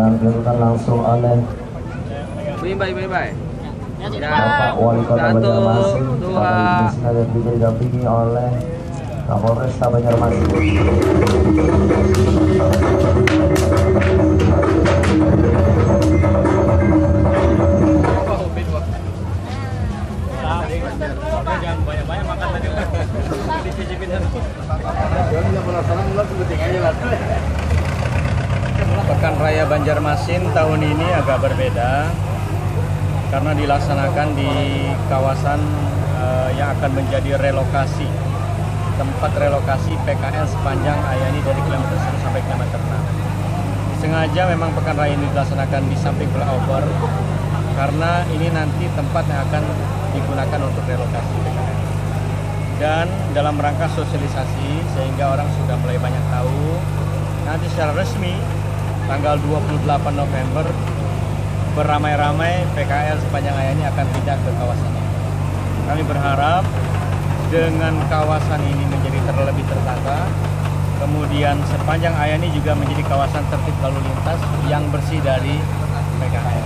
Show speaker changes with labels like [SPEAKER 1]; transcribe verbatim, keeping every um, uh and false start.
[SPEAKER 1] ditampilkan langsung oleh
[SPEAKER 2] Bye bye bye.
[SPEAKER 1] Bapak Wali Kota Banjarmasin, Bapak Idris dan juga didampingi oleh Kapolresta Banjarmasin.
[SPEAKER 3] Jangan banyak-banyak makan tadi. Dicicipin harus. Pekan Raya Banjarmasin tahun ini agak berbeda karena dilaksanakan di kawasan uh, yang akan menjadi relokasi, tempat relokasi P K L sepanjang Ayani dari kilometer satu sampai kilometer enam. Sengaja memang pekan raya ini dilaksanakan di samping flyover karena ini nanti tempat yang akan digunakan untuk relokasi P K L. Dan dalam rangka sosialisasi sehingga orang sudah mulai banyak tahu, nanti secara resmi tanggal dua puluh delapan November beramai-ramai P K L sepanjang Ayani akan pindah ke kawasan ini. Kami berharap dengan kawasan ini menjadi terlebih tertata, kemudian sepanjang Ayani juga menjadi kawasan tertib lalu lintas yang bersih dari P K L.